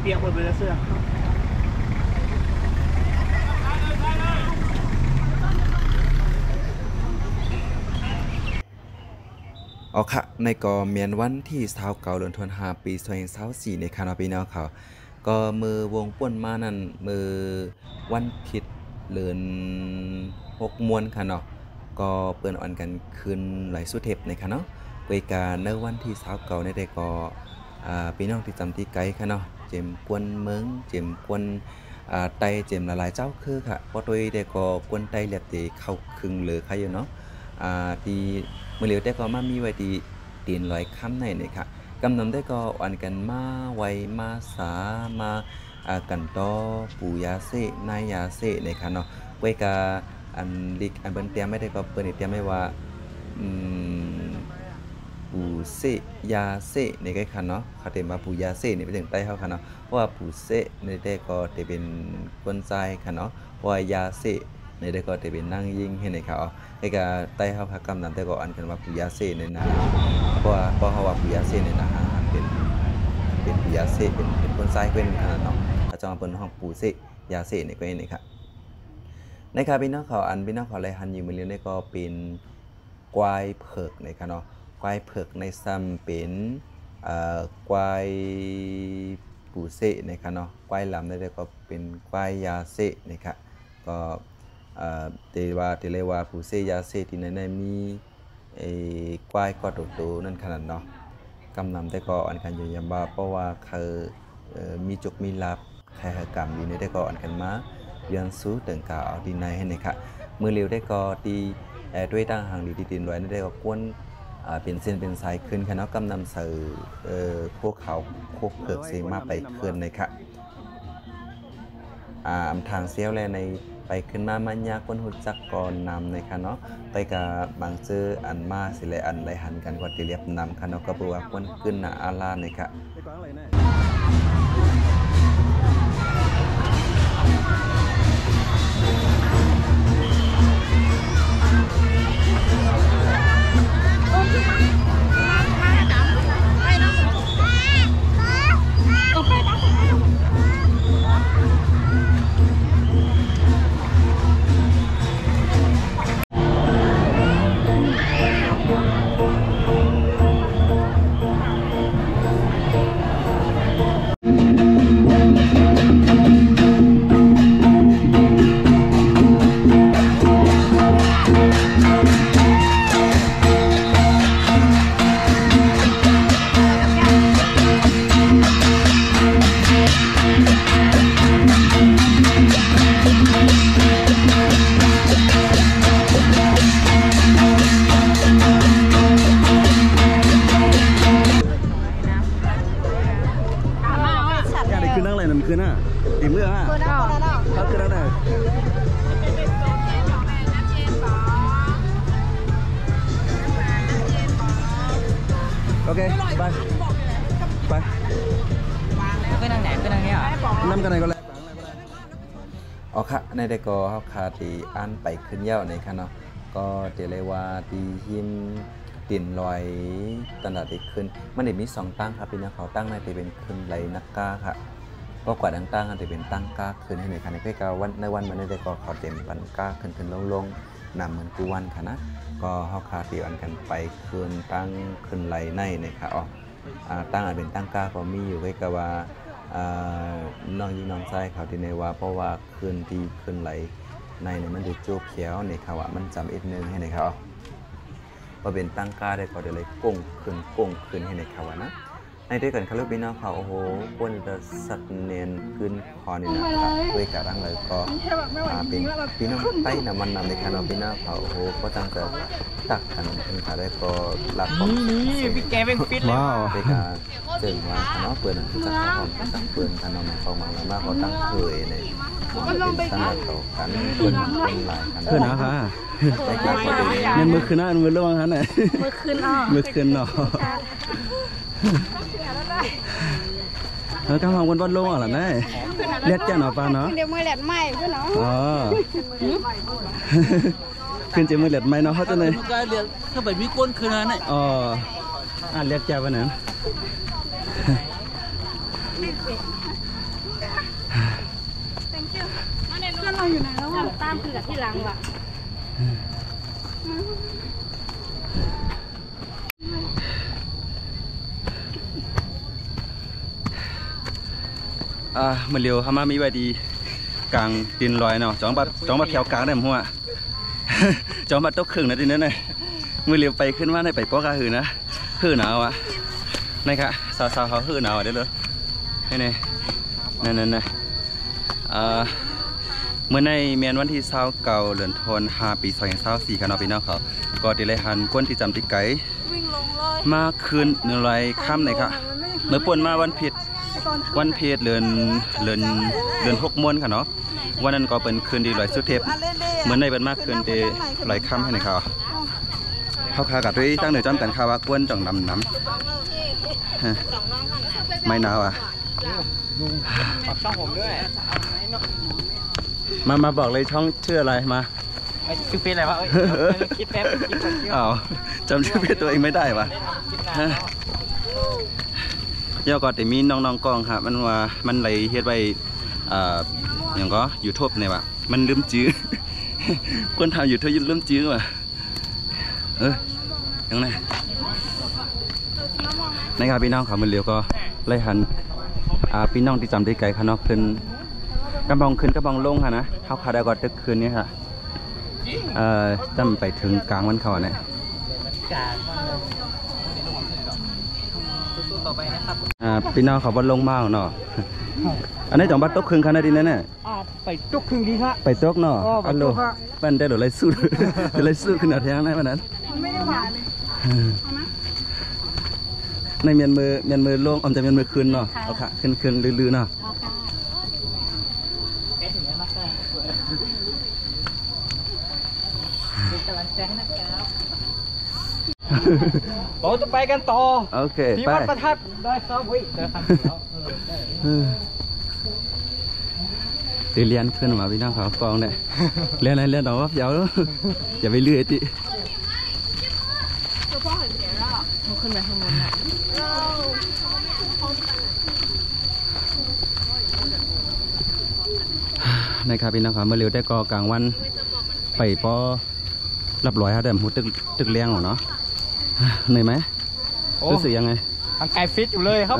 เปียกหมดเลยเสื้อเอาค่ะในก็เมียนวันที่29เดือนธันวาคมปี2024ในคณะพี่น้องเขาก็มือวงป่วนมานั่นมือวันผิดเดือน6มวนค่ะเนาะก็เปิ้นอ่อนกันคืนหลายสุเทพในค่ะเนาะโดยการในวันที่29ในได้ก็พี่น้องที่จำที่ไกลค่ะเนาะเจมกวนเมืองเจมกวนไตเจมหลายๆเจ้าคือค่ะเพราะโดยได้ก็กวนไตเรียบที่เข้าครึ่งเลยค่ะอยู่เนาะที่มื่อเหลียวแต่ก็มามีไว้ที่ตีนลอยค่ำในนี่ค่ะกำนำได้ก็อ่อนกันมาไว้มาสามากันต่อปู่ยาเสนายยาเสในค่ะเนาะไว้กาอันลิกอันเปิ้นเตรียมไม่ได้ก็เปิ้นเตรียมไม่ว่าปู่เสยาเสในก็ค่ะเนาะเขาเต็มว่าปู่ยาเสนี่เป็นถึงใต้เฮาค่ะเนาะเพราะว่าปู่เสในได้ก็จะเป็นคนใจค่ะเนาะเพราะว่ายาเสในได้ก็จะเป็นนั่งยิงให้ในเขาไอ้ก็ใต้เฮาพกรรมนั้นแต่ก็อันกันว่าปู่ยาเสในนะเพราะเฮาว่าปู่ยาเสในนะเป็นปู่ยาเสเป็นคนใจเป็นขนาดเนาะเขาจะมาเป็นห้องปู่เสยาเสนี่ก็นี่ครับในครับพี่น้องเขาอันพี่น้องเขาเลยหันอยู่มื้อนี้ก็เป็นควายเผือกในค่ะเนาะควายเผือกในซ้ำเป็นควายปู่เสนะครับเนาะควายลำได้ก็เป็นควายยาเสนะครับก็เรียกว่าปู่เสยาเสที่ในมีควายก็โตๆนั่นขนาดเนาะกำนำได้ก็อันกันอยู่ยามบ่าเพราะว่าคือมีจุกมีลับแค่กรรมอยู่ในได้ก็อันกันมาเรียนสู้ถึงกเอาดีในให้นะครับมือเร็วได้ก็ดีด้วยตั้งห่างดีดินไว้ได้ก็กวนเป็นเส้นเป็นสายขึ้นค่ะเนาะกำนำสื่อพวกเขาพวกเผือกเสียมาไปขึ้นเลยค่ะทางเซียวแลในไปขึ้นมามันยากคนหุ่นจักก่อนนำในค่ะเนาะไปกับบางซื้ออันมาสิเลยอันไรหันกันกว่าที่เรียบนำค่ะเนาะก็บอกว่าคนขึ้นหน้าอาลาในค่ะคือน่ะตีเมื่อฮะเขาคือนั่นโอเคไปคือนั่งไหนคือนั่งนี้อ่ะนั่งกันไหนก็แล้วอ๋อค่ะในเด็กก็เขาคาตีอันไปขึ้นเย้าในค่ะเนาะก็เดี๋ยวเลยว่าตีหิมตีนลอยตลาดอีกขึ้นมันได้มี2ตั้งครับพี่น้องเขาตั้งในที่เป็นขึ้นไหลนักกาค่ะก็กว่าตั้งๆกันจะเป็นตั้งก้าขึ้นให้ในคันในเพื่อวันในวันมันได้ก็เขาเต็มปันก้าขึ้นลงนำเหมือนกูวันค่ะนะก็เฮาคาตีอันกันไปคืนตั้งขึ้นไหลในค่ะอ๋อตั้งอันเป็นตั้งก้าก็มีอยู่ไว้กับว่าน้องยิงน้องชายเขาที่ในว่าเพราะว่าคืนที่ขึ้นไหลในเนี่ยมันจะโจ๊กเขียวในค่ะว่ามันจำอีกนึงให้ในค่ะอ๋อพอเป็นตั้งก้าได้ก็เดี๋ยวเลยก้งขึ้นให้ในค่ะว่านะในด้วยกันคารุบินาเขาโอ้โหควรจะสัตว์เนียนขึ้นคอนี่นะครับด้วยการร่างเลยก็เป็นพี่น้องใต้น้ำมันนำในคานอบินาเขาโอ้โหก็ตั้งแต่ตักกันเป็นขาได้ก็รับของพี่แกเป็นฟิตเลยด้วยการเจอมาคานอเปิดจะเข้าห้องตั้งเปิดคานอมาเข้ามาแล้วมาเขาตั้งเคยในเป็นตั้งแต่ต่อกันเปิดเป็นหลายคันเพื่อนนะคะเงินมือคืนน่ะมือระวังฮันไหนมือคืนอ่ะมือคืนเนาะแล้วกำลังวันลงอ่ะล่ะแม่เล็ดจ้าหนอปลาเนาะเดี๋ยวมือเล็ดไหมเพื่อนเนาะอ๋อขึ้นจะมือเล็ดไหมเนาะเขาจะเลยก็เล็ดถ้าไปมีก้นคืนนั้นอ๋อเล็ดจ้าวันนั้นอยู่ไหนแล้วตามคือกับที่หลังว่ะมันเร็วเขามามีไว้ดีกลางดินลอยเนาะจ้องบัดแถวกลางได้มั้งหัว จ้องบัดตกครึ่งนะทีนั้นน่ะมือเร็วไปขึ้นว่าในไปปอกาหือนะหือหนาวอ่ะนี่ค่ะสาวๆเขาหือหนาวได้เลยนี่นั่นเมื่อในเมียนวันที่29เดือนธันวาคมปี2024กันเนาะพี่น้องเขาก็ได้เลยหันก้นที่จำติไกมาคืน100ค่ำเลยค่ะเมื่อป่นมาวันผิดเดือน6ม้วนค่ะเนาะวันนั้นก็เป็นคืนดีลอยสุดเทพเหมือนในเป็นมากคืนดีลอยค่ำให้ในเขาเขาคากับด้วยตั้งเหนือจำกันคาว่ากวนจ่องน้ำไม่หนาวอ่ะช่องผมด้วยมาบอกเลยช่องชื่ออะไรมาชื่อเพจอะไรวะคิดแป๊บคิดก่อนอ้าวจำชื่อเพจตัวเองไม่ได้วะเดี๋ยวก่อนแต่มีน้องๆกองครับมันว่ามันเลยเฮ็ดไว้อย่างก็ยูทูบเนี่ยว่ะมันลืมจื้อ คนทำยูทูบลืมจื้อว่ะยังไงนะครับพี่น้องเขามันเร็วก็ไล่หันพี่น้องที่จำได้ไกลค่ะเนาะขึ้นกระบองขึ้นกระบองลงค่ะนะเขาคาดากอตึกคืนนี้ค่ะจำไปถึงกลางวันเขาเนี่ยต่อไปนะครับพี่น้องเขาบอลลงมากเนาะอันนี้จังบัดตกครึ่งขนาดนี้เนี่ยไปตกครึ่งดีครับไปตกเนาะอัลโหลมันได้หรือไรสู้หรือไรสู้ขึ้นหน้าแทงได้วันนั้นไม่ได้หวานเลยในเมียนมือลงอมจะเมียนมือคืนเนาะเอาค่ะคืนลือๆเนาะเราจะไปกันต่อโอเคที่วัดประทัดได้ครับเฮ้ยเจอคันแล้วเรียนขึ้นมาพี่น้องเขากองเนี่ยเรียนต่อว่าเดี๋ยวอย่าไปเลื่อยติพ่อเห็นเดี๋ยวเราขึ้นไปข้างบนน่ะนะครับพี่น้องครับเมื่อเร็วได้ก็กลางวันไปพอรับร้อยฮะเดิมหูตึกเลี้ยงเหรอเนาะเหนื่อยไหมรู้สึกยังไงทางกายฟิตอยู่เลยครับ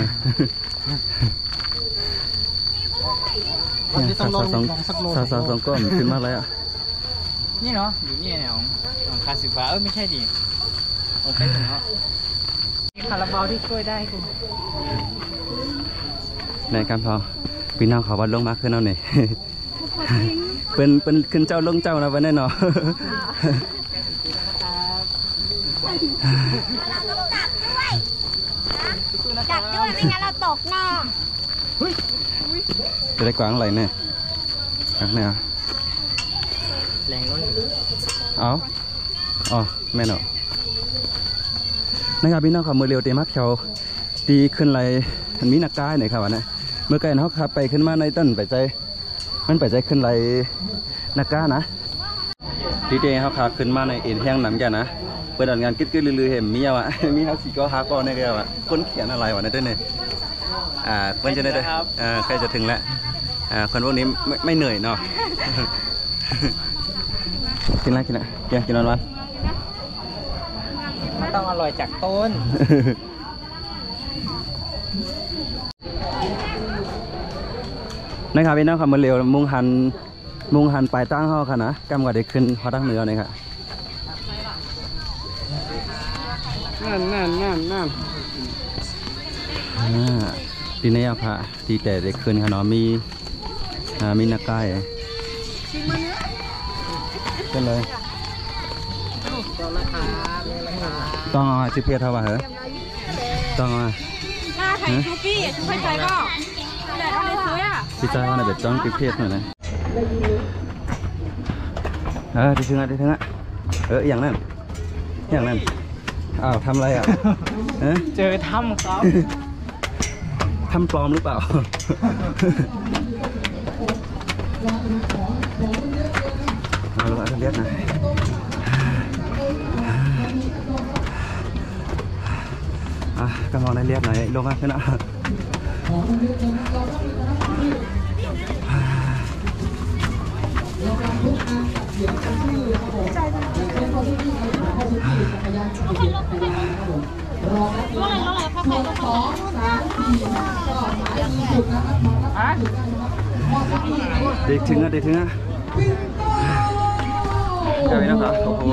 สองก้อนขึ้นมากเลยอ่ะนี่เนาะอยู่นี่เนี่ยของคาสิฟ้าไม่ใช่ดิโอเคเนาะคาราบาวที่ช่วยได้คุณในการพอพี่น้องเขาวัดลงมาขึ้นเอาหน่อยเป็นขึ้นเจ้าลงเจ้านะวันนี้เนาะจับด้วยไม่งั้นเราตกแน่จะได้กวางอะไรเนี่ยเนี่ยแรงล้นอ๋อแม่เนาะนะครับพี่น้องขับมือเร็วเต็มมากเขาตีขึ้นไรมีนักกายหน่อยครับวันนี้เมื่อไก่เขาขับไปขึ้นมาในต้นไปใจมันไปใจขึ้นไรนักกานะดีเจเขาขับขึ้นมาในเอ็นแห้งหนังแกนะเปิดงานกิ๊ดลือเห็นมีอะวะมีเขาสีก็ฮาก้อนในแกวะคนเขียนอะไรวะในต้นเนี่ยเพื่อนจะได้ใกล้จะถึงแล้วคนพวกนี้ไม่เหนื่อยเนาะกินอะไรกินวันต้องอร่อยจากต้นนะครับพี่น้องขับมาเร็วมุ่งหันปลายตั้งเขาค่ะนะกำกับเด็กขึ้นพอตั้งเหนือเลยค่ะนั่นดีนี่อ่ะค่ะดีแต่เด็กขึ้นค่ะเนาะมีนักกายกันเลยต้องเอาจิเพียเท่าไหร่เหรอต้องเอาหน้าไทยชูปี้ชูไทยก็แต่เอาไปซื้ออ่ะพี่จ้าเนี่ยแบบจ้องจิเพียหน่อยนะที่ถึงอ่ะอย่างนั้นอ้าวทำอะไรอ่ะเจอถ้ำครับทำปลอมหรือเปล่าเอาละเรียกนะกำลังได้เรียกหน่อยลงมาขึ้นนะเด็กถึงอ่ะเด็กถึงอ่ะได้ไหมนะครับโอ้โห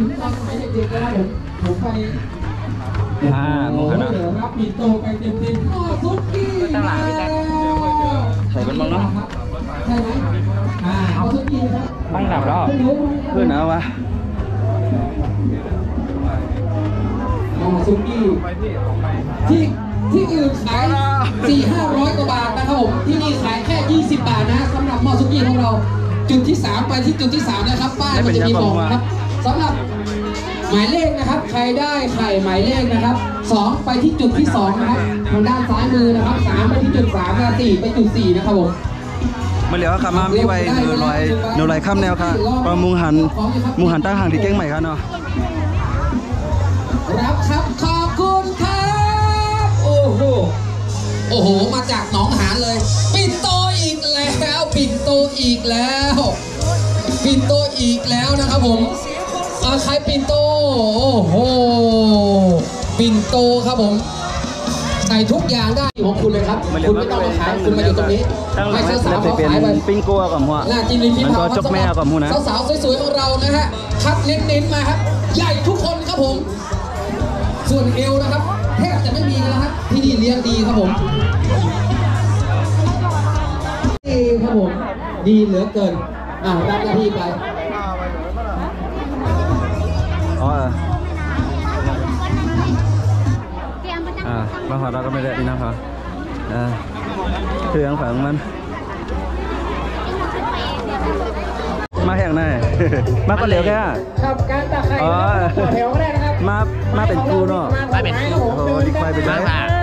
มึงหันนะตั้งหลังพี่แจ๊คใส่เป็นบ้างเนาะตั้งหลับแล้วเพื่อนเอาวะซุกี้ที่อื่นขาย 400-500 กว่าบาทนะครับผมที่นี่ขายแค่ 20 บาทนะสำหรับหม้อซุกี้ของเราจุดที่ 3 ไปที่จุดที่ 3 นะครับป้ายมันจะมีบอกนะครับสำหรับหมายเลขนะครับใครได้ไข่หมายเลขนะครับ2ไปที่จุดที่ 2 นะครับทางด้านซ้ายมือนะครับ3ไปที่จุด3และ4ไปจุด4นะครับผมมาเหลียวค่ะมามีไว้หนูลอยข้ามแนวค่ะประมุงหันตั้งห่างที่เก้งใหม่ค่ะเนาะรับครับขอบคุณครับโอ้โหมาจากหนองหานเลยปิ่นโตอีกแล้วปิ่นโตอีกแล้วปิ่นโตอีกแล้วนะครับผมใครปิ่นโตโอ้โหปิ่นโตครับผมใส่ทุกอย่างได้ของคุณเลยครับคุณไม่ต้องมาขายคุณมาอยู่ตรงนี้ให้สาวๆเขาขายไปปิ้งกัวกับหัวหน้าจิ้มลิ้มพิมพ์มันก็จกแม่กับหัวนะสาวๆสวยๆของเรานะฮะคัดเน้นๆมาครับใหญ่ทุกคนครับผมส่วนเอวนะครับแทบจะไม่มีแล้วครับที่นี่เลี้ยงดีครับผมดีครับผมดีเหลือเกินรับหน้าที่ไปมาขอเราก็ไม่ได้ดีนะครับคือยังฝังมันมาแห่งไหนมาก็เหลวแค่ครับการตักไข่ต่อแถวก็ได้นะครับมาเป็นกูเนาะมาเป็นกูโอ้ดีควายเป็นไร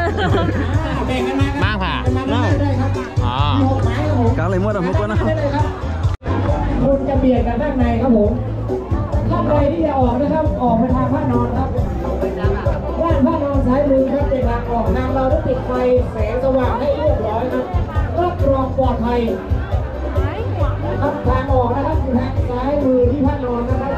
มากผ่าอ๋อกางเลยมั่วแต่พวกนะคุณจะเบียดกันด้านในครับผมท่านใดที่จะออกนะครับออกไปทางผ้านอนครับด้านผ้านอนซ้ายมือครับเป็นทางออกทางเราได้ติดไฟแสงสว่างให้เรียบร้อยครับรับรองปลอดภัยครับทางออกนะครับทางซ้ายมือที่ผ้านอนนะครับ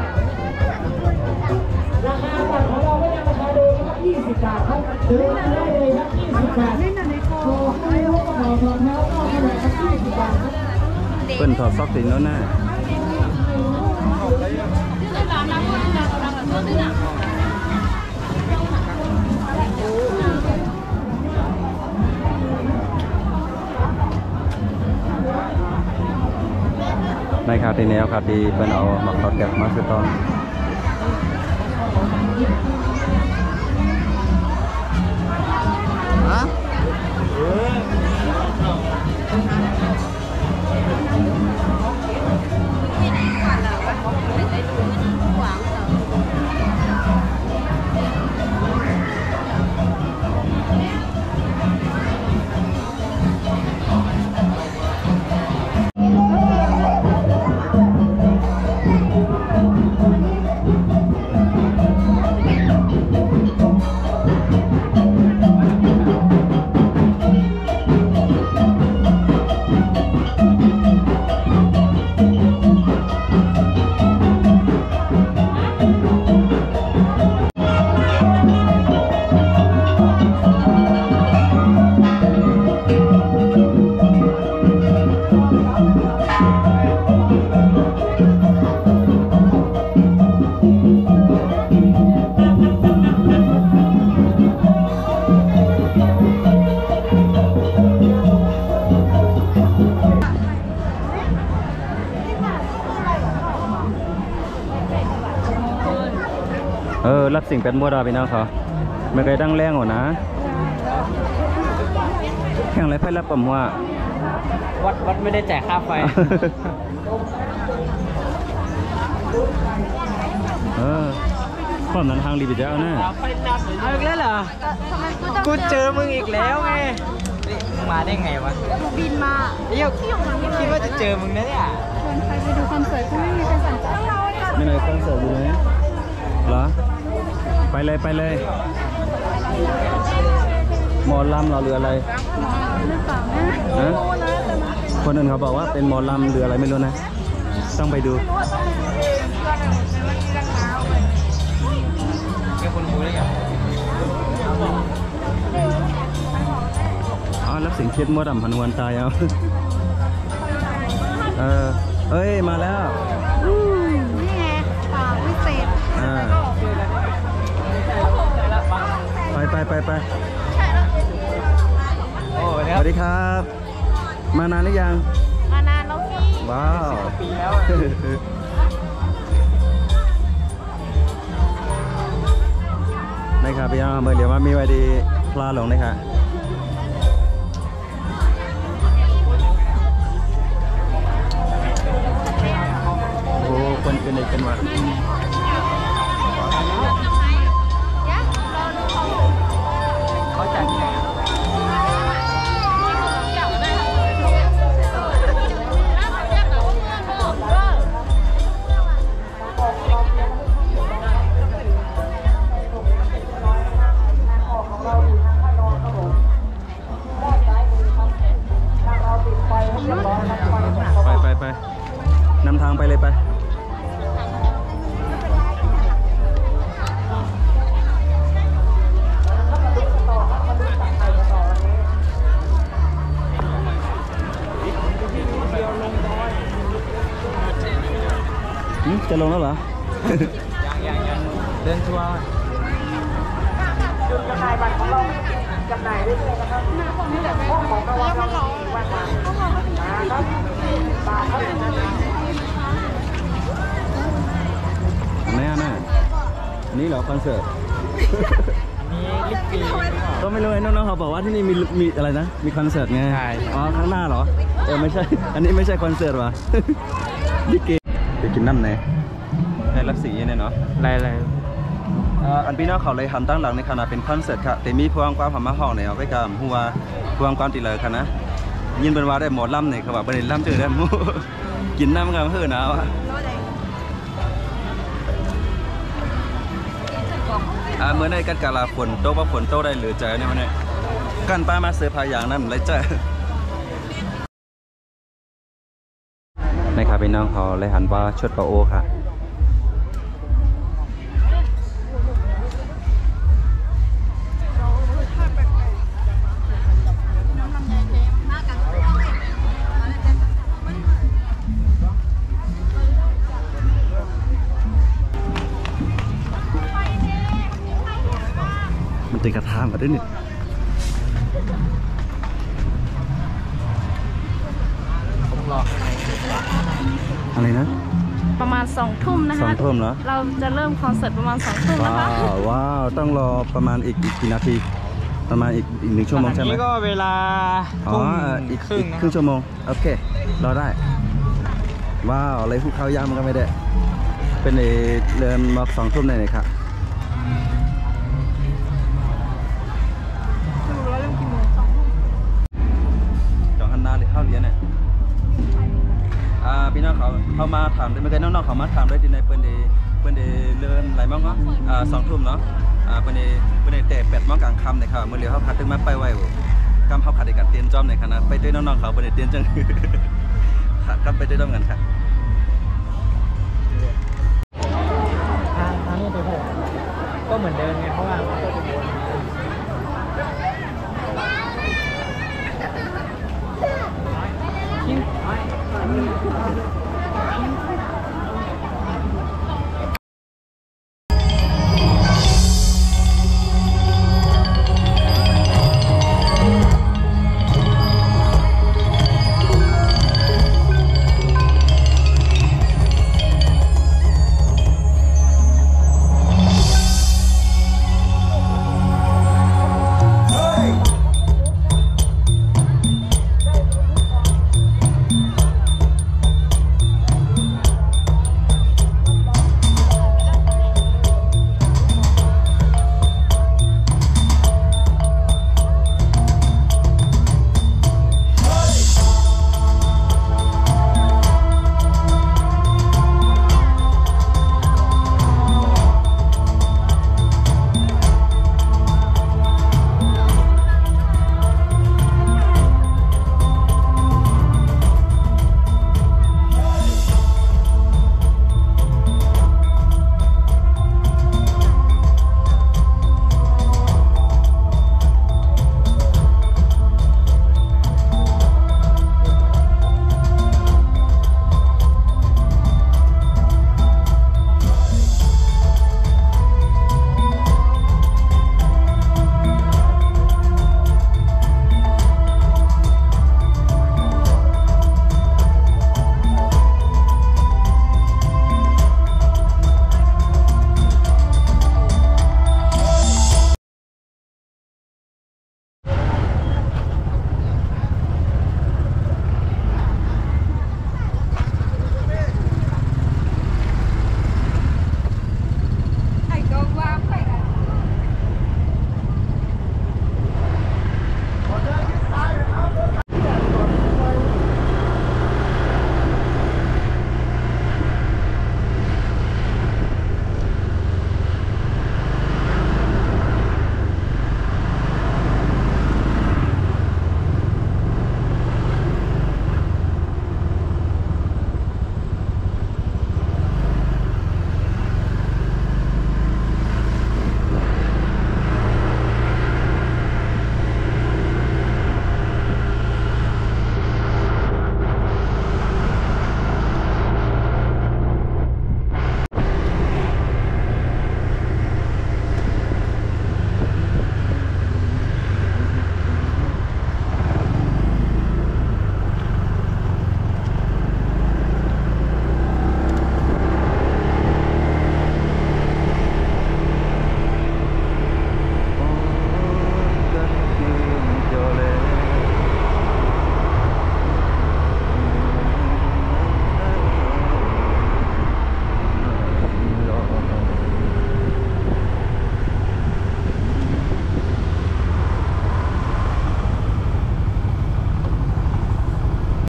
ราคาบัตรของเราไม่ได้ราคาเดิมนะครับ20 บาทครับซื้อได้เลยครับ20 บาทขอให้ลูกขอรองเท้าก็ให้เลยครับ20 บาทครับเปิ้นถอดซอกตินแล้วนะในคาที่แนวคาที่เป็นเอาหมักทอดแกะมาสุดตอนรับสิ่งเป็นบัวดาพี่น้องเขาไม่เคยดังแรงหรอนะแข่งไรไพ่รับผมว่าวัดไม่ได้แจกค่าไฟความนั้นทางรีบเจ้านะเอาอีกแล้วเหรอกูเจอมึงอีกแล้วไงมึงมาได้ไงวะบินมาเดี๋ยวคิดว่าจะเจอมึงนะเนี่ยใครไปดูคอนเสิร์ตก็ไม่มีใครสนใจไม่เลยคอนเสิร์ตอยู่ไหนเหรอไปเลยหมอลำเราเรืออะไรคนอื่นเขาบอกว่าเป็นหมอลำเรืออะไรไม่รู้นะแต่ต้องไปดูแค่คนรู้ได้ยังอ๋อรับเสียงเครียดมัวดำพันวันตายเอาเอ้ยมาแล้วนี่ไงวิเศษไปโอ้สวัสดีครับ มานานหรือยังมานานแล้วพี่ว้าวปีแล้วนะครับพี่น้องเมื่อเดี๋ยวมามีไว้ดีพลาหลงนะครับโอ้คนเป็นเด็กเป็นวัดเขาจัดที่ไหนไปนำทางไปเลยไปจะลงแล้วเหรอยังเดินทัวร์จุดจำหน่ายบัตรของเราจำหน่ายได้เลยนะครับของรางวัลเรา4 วันนะครับบาทครับแน่อันนี้เหรอคอนเสิร์ตมีลิปปีก็ไม่รู้ไอ้น้องๆเขาบอกว่าที่นี่มีอะไรนะ มีคอนเสิร์ตไงใช่อ๋อข้างหน้าเหรอ ไม่ใช่ อันนี้ไม่ใช่คอนเสิร์ตว่ะ ลิเกไปกินน้ำไหนได้รับสีเนี่ยเนาะอะไรอันพี่น้องเขาเลยหันตั้งหลังในขณะเป็นคอนเสิร์ตค่ะแต่มีพวงความหอมมาห้องเนี่ยเอาไปกับหัวพวงความตีเลยค่ะนะยินเป็นว่าได้หมดล่ำเนี่ยเขาบอกประเด็นล่ำเจอได้หมู กินน้ำกันเพื่อหนาวเมื่อในกันกาลาฝนโตว่าฝนโตได้หรือใจเนี่ยมันเนี่ยกันป้ามาเสือพายอย่างนั้นไรใจนะครับพี่น้องเขาเลยหันว่าชดปะโอค่ะมันติดกระทามมาด้วยนี่อะไรนะประมาณ2 ทุ่มนะคะ 2 ทุ่มเหรอเราจะเริ่มคอนเสิร์ตประมาณ2 ทุ่มนะคะว้าวต้องรอประมาณอีกกี่นาทีประมาณอีก1 ชั่วโมงใช่ไหมนี่ก็เวลาอ๋ออีกครึ่งครึ่งชั่วโมงโอเครอได้ว้าวอะไรผู้เข้ายำก็ไม่ได้เป็นเริ่มมา2 ทุ่มเลยครับจองฮันนาหรือข้าวเลี้ยงเนี่ยพี่น้องเขามาถามได้ไหมกันน้องๆเขามาถามได้ที่ในเปิ้นเดเลื่อนไหลมั่งเนาะ2 ทุ่มเนาะเปิ้นเดแต่8 โมงกลางค่ำเนี่ยครับเมื่อเรียวเขาพัดตึงมาไปไว้กำเขาขัดในการเตียนจอมในคณะไปด้วยน้องๆเขาเปิ้นเดเตียนจังขัดกันไปด้วยน้องกันค่ะทางนี้ไปผมก็เหมือนเดิมไงเพราะว่า